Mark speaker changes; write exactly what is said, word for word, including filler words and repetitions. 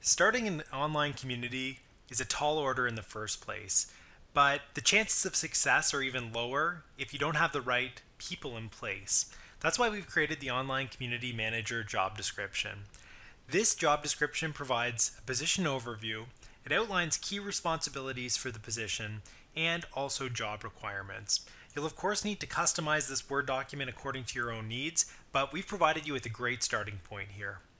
Speaker 1: Starting an online community is a tall order in the first place, but the chances of success are even lower if you don't have the right people in place. That's why we've created the Online Community Manager job description. This job description provides a position overview. It outlines key responsibilities for the position and also job requirements. You'll of course need to customize this Word document according to your own needs, but we've provided you with a great starting point here.